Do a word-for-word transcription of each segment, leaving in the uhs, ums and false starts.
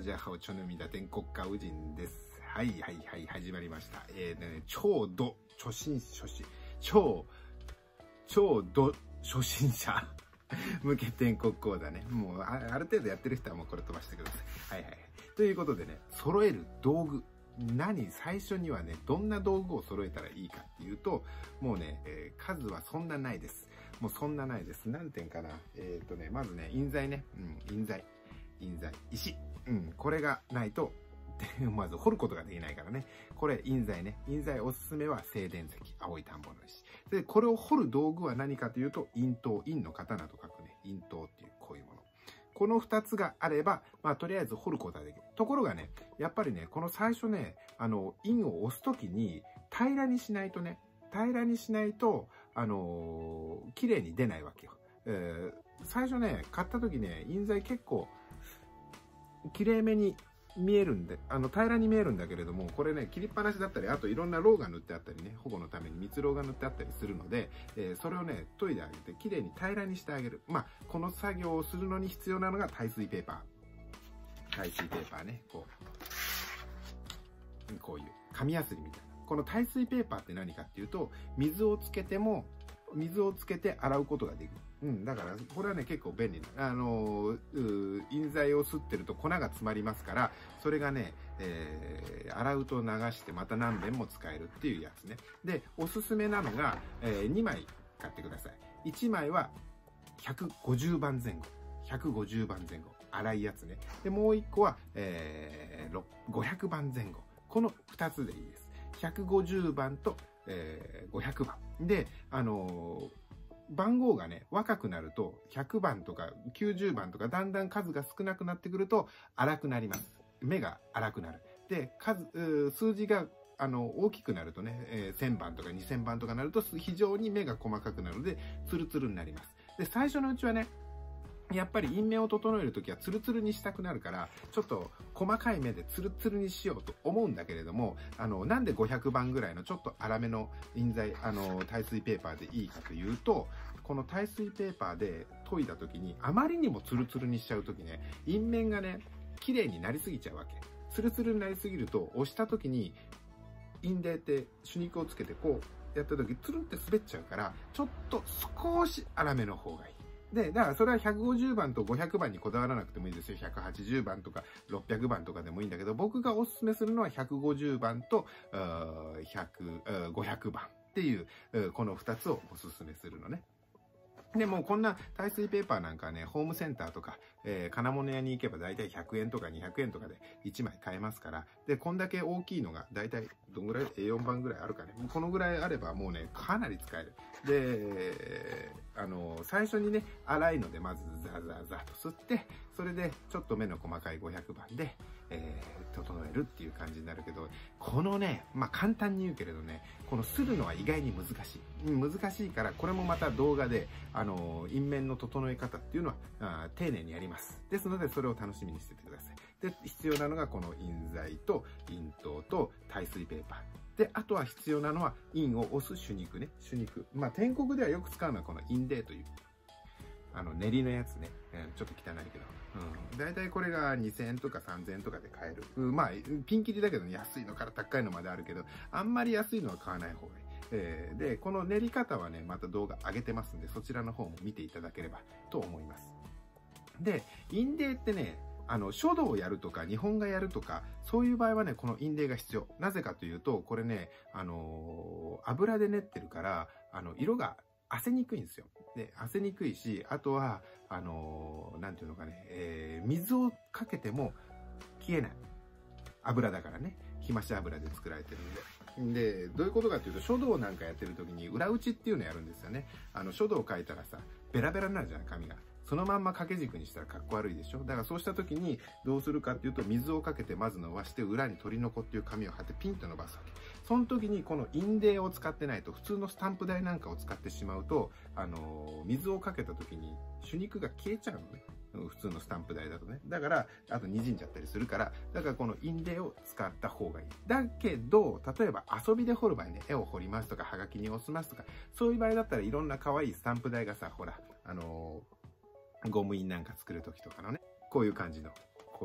ジャハオチョヌミダテン国家ウジンです。はいはいはい、始まりました。えー、ね、超度初心初心超超度初心者向け天国講座ね。もう あ, ある程度やってる人はもうこれ飛ばしてください。はいはい。ということでね、揃える道具。何最初にはね、どんな道具を揃えたらいいかっていうと、もうね、えー、数はそんなないです。もうそんなないです。何点かな。えっとね、まずね、印材ね。うん、印材。印材。石。うん、これがないと、まず掘ることができないからね。これ、印材ね。印材おすすめは静電石。青い田んぼの石。で、これを掘る道具は何かというと、印刀。印の刀と書くね。印刀っていう、こういうもの。この二つがあれば、まあ、とりあえず掘ることができる。ところがね、やっぱりね、この最初ね、あの、印を押すときに、平らにしないとね、平らにしないと、あのー、綺麗に出ないわけよ。えー、最初ね、買ったときね、印材結構、綺麗めに見えるんで、あの、平らに見えるんだけれども、これね、切りっぱなしだったり、あといろんなローが塗ってあったりね、保護のために蜜ろうが塗ってあったりするので、えー、それをね、研いであげて、綺麗に平らにしてあげる。まあ、この作業をするのに必要なのが耐水ペーパー。耐水ペーパーね、こう。こういう、紙やすりみたいな。この耐水ペーパーって何かっていうと、水をつけても、水をつけて洗うことができる。うん。だから、これはね、結構便利な。あのー、印材を吸ってると粉が詰まりますから、それがね、えー、洗うと流してまた何遍も使えるっていうやつね。で、おすすめなのが、えー、にまい買ってください。いちまいはひゃくごじゅうばんぜん後。ひゃくごじゅうばんぜん後。粗いやつね。で、もういっこは、えー、ごひゃくばんぜん後。このふたつでいいです。ひゃくごじゅうばんと、えー、ごひゃくばん。で、あのー、番号がね、若くなると、ひゃくばんとかきゅうじゅうばんとか、だんだん数が少なくなってくると、粗くなります。目が粗くなる。で、数、数字が、あの、大きくなるとね、えー、せんばんとかにせんばんとかなると、非常に目が細かくなるので、ツルツルになります。で、最初のうちはね、やっぱり印面を整えるときはツルツルにしたくなるから、ちょっと細かい目でツルツルにしようと思うんだけれども、あの、なんでごひゃくばんぐらいのちょっと粗めの印材、あの、耐水ペーパーでいいかというと、この耐水ペーパーで研いだときに、あまりにもツルツルにしちゃうときね、印面がね、綺麗になりすぎちゃうわけ。ツルツルになりすぎると、押したときに、印泥って手肉をつけてこうやったとき、ツルンって滑っちゃうから、ちょっと少し粗めの方がいい。で、だからそれはひゃくごじゅうばんとごひゃくばんにこだわらなくてもいいですよ。ひゃくはちじゅうばんとかろっぴゃくばんとかでもいいんだけど、僕がおすすめするのはひゃくごじゅうばんとひゃく、ごひゃくばんっていう、このふたつをおすすめするのね。で、もうこんな耐水ペーパーなんかね、ホームセンターとか、えー、金物屋に行けばだいたいひゃくえんとかにひゃくえんとかでいちまい買えますから、で、こんだけ大きいのがだいたいどんぐらい エーよん 番ぐらいあるかね。このぐらいあればもうね、かなり使える。で、あの、最初にね、粗いのでまずザザザと吸って、それでちょっと目の細かいごひゃくばんで、えー、整えるっていう感じになるけど、このね、まあ簡単に言うけれどね、このするのは意外に難しい。難しいから、これもまた動画で、あの、印面の整え方っていうのは、あ丁寧にやります。ですので、それを楽しみにしててください。で、必要なのがこの印材と、印刀と耐水ペーパー。で、あとは必要なのは、印を押す手肉ね。手肉。まあ、天国ではよく使うのはこの印泥という。あの、練りのやつね。うん、ちょっと汚いけど。うん。だいたいこれがにせんえんとかさんぜんえんとかで買える。うん、まあ、ピンキリだけど、ね、安いのから高いのまであるけど、あんまり安いのは買わない方がいい。えー、で、この練り方はね、また動画上げてますんで、そちらの方も見ていただければと思います。で、印泥ってね、あの、書道をやるとか、日本画やるとか、そういう場合はね、この印泥が必要。なぜかというと、これね、あのー、油で練ってるから、あの、色が褪せにくいんですよ。で、褪せにくいし、あとは、あのー、なんていうのかね、えー、水をかけても消えない。油だからね。ひまし油で作られてるんで。で、どういうことかっていうと、書道なんかやってる時に裏打ちっていうのをやるんですよね。あの、書道を書いたらさ、ベラベラになるじゃない、紙が。そのまんま掛け軸にしたらかっこ悪いでしょ。だからそうした時にどうするかっていうと、水をかけてまず伸ばして、裏に取り残っていう紙を貼ってピンと伸ばすわけ。その時にこの印泥を使ってないと、普通のスタンプ台なんかを使ってしまうと、あのー、水をかけた時に手肉が消えちゃうのね。普通のスタンプ台だとね。だから、あと滲んじゃったりするから、だからこの印泥を使った方がいい。だけど、例えば遊びで彫る場合ね、絵を彫りますとか、はがきに押しますとか、そういう場合だったらいろんな可愛いスタンプ台がさ、ほら、あのー、ゴム印なんか作るときとかのね、こういう感じの、こういう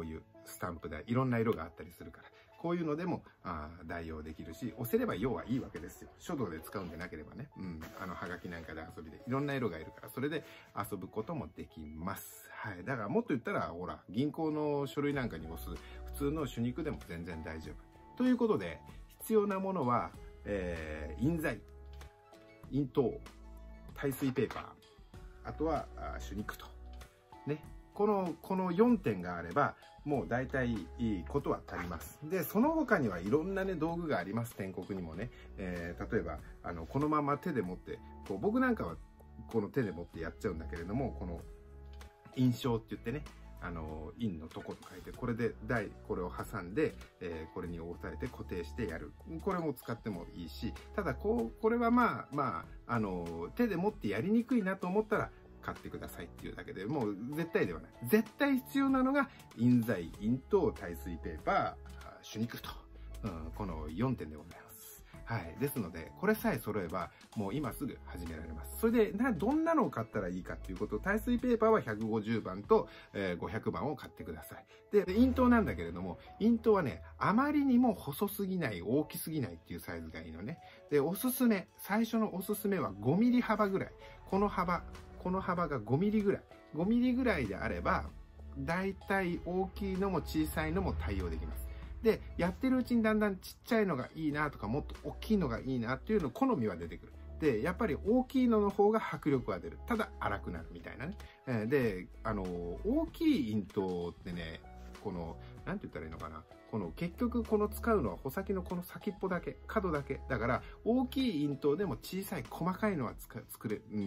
スタンプでいろんな色があったりするから、こういうのでもあ代用できるし、押せれば要はいいわけですよ。書道で使うんでなければね。うん。あの、はがきなんかで遊びでいろんな色がいるから、それで遊ぶこともできます。はい。だからもっと言ったら、ほら、銀行の書類なんかに押す普通の手肉でも全然大丈夫。ということで、必要なものは、えー、印材、印刀、耐水ペーパー、あとは手肉と。ね。この、このよんてんがあれば、もう大体いいことは足ります。で、その他にはいろんなね、道具があります。篆刻にもね。えー、例えば、あの、このまま手で持って、こう僕なんかはこの手で持ってやっちゃうんだけれども、この印章って言ってね、あの、印のとこと書いて、これで台、これを挟んで、えー、これに押さえて固定してやる。これも使ってもいいし、ただ、こう、これはまあ、まあ、あの、手で持ってやりにくいなと思ったら、買ってくださいっていうだけで、もう絶対ではない。絶対必要なのが、印材、印刀、耐水ペーパー、手肉と、うん、このよんてんでございます。はい。ですので、これさえ揃えば、もう今すぐ始められます。それで、な、どんなのを買ったらいいかっていうこと、耐水ペーパーはひゃくごじゅうばんと、えー、ごひゃくばんを買ってください。で、印刀なんだけれども、印刀はね、あまりにも細すぎない、大きすぎないっていうサイズがいいのね。で、おすすめ、最初のおすすめはごミリ幅ぐらい。この幅、この幅がごミリぐらい。ごミリぐらいであれば、だいたい大きいのも小さいのも対応できます。で、やってるうちにだんだんちっちゃいのがいいなとか、もっと大きいのがいいなっていうの好みは出てくる。で、やっぱり大きいのの方が迫力は出る。ただ粗くなるみたいなね。で、あの、大きい印刀ってね、この、なんて言ったらいいのかな。この結局この使うのは穂先のこの先っぽだけ、角だけ。だから大きい印刀でも小さい細かいのは作れ、うん、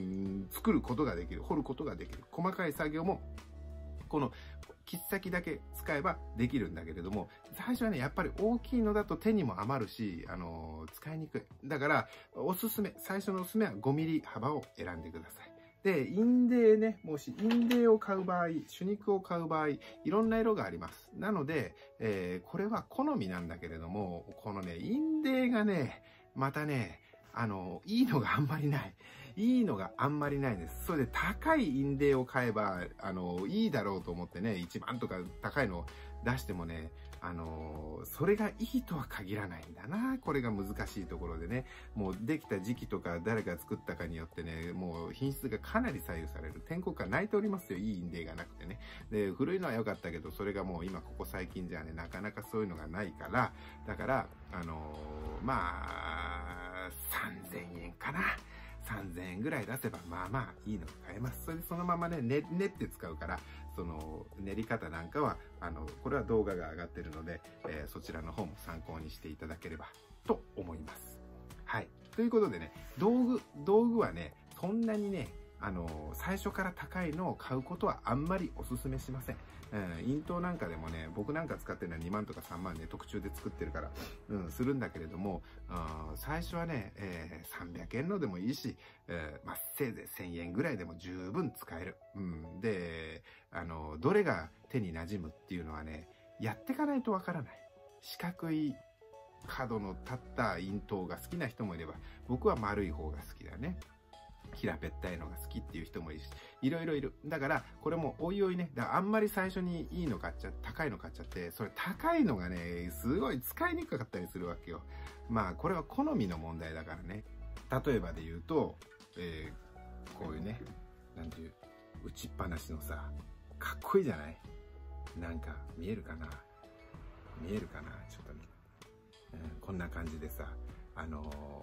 作ることができる。彫ることができる。細かい作業もこの切っ先だけ使えばできるんだけれども、最初はね、やっぱり大きいのだと手にも余るし、あのー、使いにくい。だから、おすすめ、最初のおすすめはごミリ幅を選んでください。で、印泥ね、もし印泥を買う場合、手肉を買う場合、いろんな色があります。なので、えー、これは好みなんだけれども、このね、印泥がね、またね、あの、いいのがあんまりない。いいのがあんまりないんです。それで高い印泥を買えば、あの、いいだろうと思ってね、いちまんとか高いのを出してもね、あの、それがいいとは限らないんだな。これが難しいところでね、もうできた時期とか誰が作ったかによってね、もう品質がかなり左右される。天候が泣いておりますよ、いい印泥がなくてね。で、古いのは良かったけど、それがもう今ここ最近じゃね、なかなかそういうのがないから、だから、あの、まあ、さんぜんえんかな。さんぜんえんぐらい出せば、まあまあいいのが買えます。それでそのままね、練、練って使うから、その練り方なんかは、あの、これは動画が上がってるので、えー、そちらの方も参考にしていただければと思います。はい。ということでね、道具、道具はね、そんなにね、あの、最初から高いのを買うことはあんまりお勧めしません。うん、印刀なんかでもね、僕なんか使ってるのはにまんとかさんまんで特注で作ってるから、うん、するんだけれども、うん、最初はね、えー、さんびゃくえんのでもいいし、えー、まあ、せいぜいせんえんぐらいでも十分使える。うん、で、あの、どれが手に馴染むっていうのはね、やっていかないとわからない。四角い角の立った印刀が好きな人もいれば、僕は丸い方が好きだね。平べったいのが好きっていう人もいるし、いろいろいる。だから、これもおいおいね、だからあんまり最初にいいの買っちゃ、高いの買っちゃって、それ高いのがね、すごい使いにくかったりするわけよ。まあ、これは好みの問題だからね。例えばで言うと、えー、こういうね、なんていう、打ちっぱなしのさ、かっこいいじゃない？なんか、見えるかな？見えるかな？ちょっとね、うん、こんな感じでさ、あの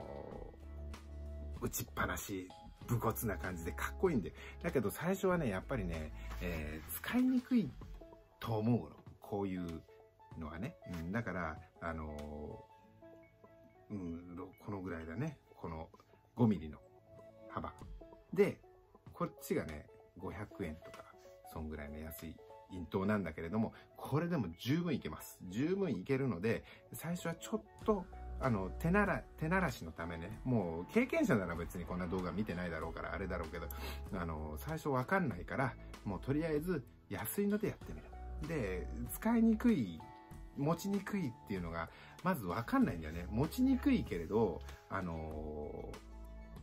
ー、打ちっぱなし、武骨な感じでかっこいいんで。だけど最初はね、やっぱりね、えー、使いにくいと思うの。こういうのはね。うん、だから、あのー、うん、このぐらいだね。このごミリの幅。で、こっちがね、ごひゃくえんとか、そんぐらいの安い印刀なんだけれども、これでも十分いけます。十分いけるので、最初はちょっと、あの、手なら、手慣らしのためね、もう経験者なら別にこんな動画見てないだろうからあれだろうけど、あの、最初わかんないから、もうとりあえず安いのでやってみる。で、使いにくい、持ちにくいっていうのが、まずわかんないんだよね。持ちにくいけれど、あの、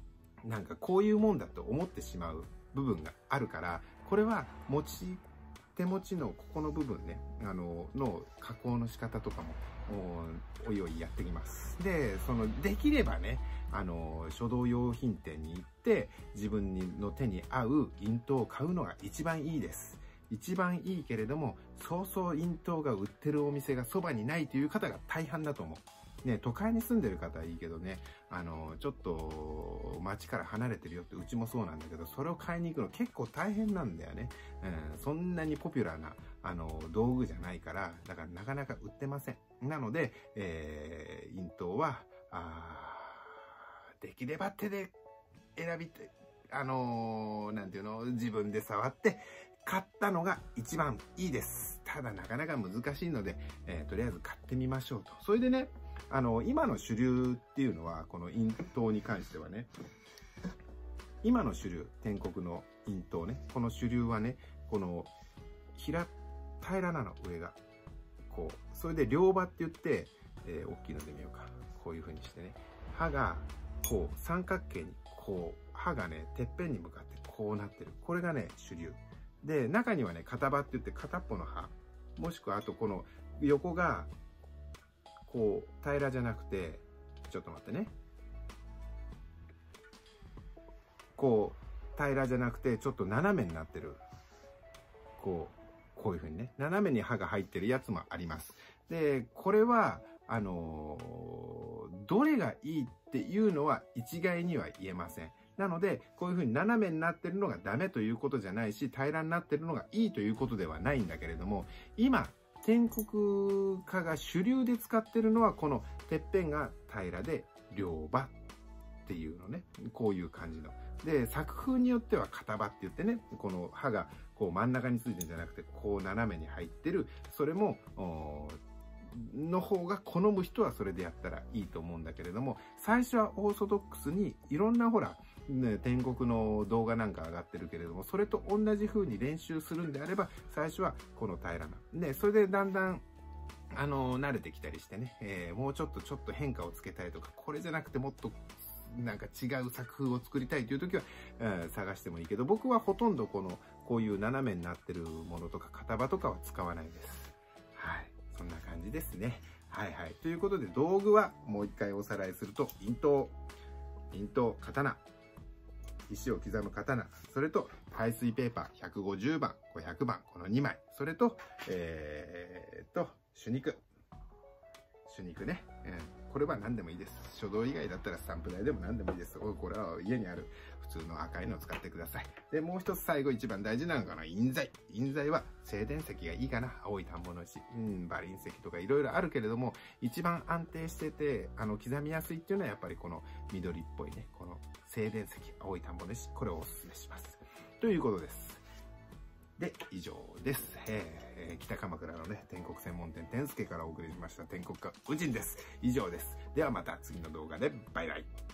なんかこういうもんだと思ってしまう部分があるから、これは持ち手持ちのここの部分ね、あの、の加工の仕方とかも、お, おいおいやってきます。で、その、できればね、あの、書道用品店に行って、自分の手に合う印刀を買うのが一番いいです。一番いいけれども、そうそう印刀が売ってるお店がそばにないという方が大半だと思う。ね、都会に住んでる方はいいけどね、あの、ちょっと街から離れてるよって、うちもそうなんだけど、それを買いに行くの結構大変なんだよね。うん、そんなにポピュラーな、あの、道具じゃないから、だからなかなか売ってません。なので、えー、印刀は、あー、できれば手で選びて、あのー、なんていうの、自分で触って、買ったのが一番いいです。ただなかなか難しいので、えー、とりあえず買ってみましょうと。それでね、あの、今の主流っていうのは、この印刀に関してはね、今の主流、天国の印刀ね、この主流はね、この、平、平らなの、上が。こう。それで両刃って言って、えー、大きいので見ようか。こういう風にしてね。刃が、こう、三角形に、こう、刃がね、てっぺんに向かってこうなってる。これがね、主流。で、中にはね、片刃って言って片っぽの刃。もしくは、あとこの横が、こう、平らじゃなくて、ちょっと待ってね。こう、平らじゃなくて、ちょっと斜めになってる。こう、こういう風にね。斜めに刃が入ってるやつもあります。で、これは、あのー、どれがいいっていうのは一概には言えません。なので、こういう風に斜めになってるのがダメということじゃないし、平らになってるのがいいということではないんだけれども、今、篆刻家が主流で使ってるのは、このてっぺんが平らで両刃っていうのね。こういう感じの。で、作風によっては片刃って言ってね、この刃がこう真ん中についてるんじゃなくて、こう斜めに入ってる、それも、の方が好む人はそれでやったらいいと思うんだけれども、最初はオーソドックスにいろんなほら、ね、天国の動画なんか上がってるけれども、それと同じ風に練習するんであれば、最初はこの平らな。で、それでだんだん、あの、慣れてきたりしてね、えー、もうちょっとちょっと変化をつけたいとか、これじゃなくてもっと、なんか違う作風を作りたいという時は、うん、探してもいいけど、僕はほとんどこの、こういう斜めになってるものとか、片刃とかは使わないです。はい。そんな感じですね。はいはい。ということで、道具はもう一回おさらいすると、印刀、印刀、刀、石を刻む刀、それと排水ペーパーひゃくごじゅうばん、ごひゃくばん、このにまい、それと、えー、っと、手肉。手肉ね。うん、これは何でもいいです。書道以外だったらスタンプ台でも何でもいいです。これは家にある普通の赤いのを使ってください。で、もう一つ最後一番大事なのが印材。印材は静電石がいいかな。青い田んぼの石。うん、馬輪石とかいろいろあるけれども、一番安定してて、あの、刻みやすいっていうのはやっぱりこの緑っぽいね、この静電石、青い田んぼの石。これをお勧めします。ということです。で、以上です。えー、北鎌倉のね、天国専門店天助からお送りしました天国家宇人です。以上です。ではまた次の動画でバイバイ。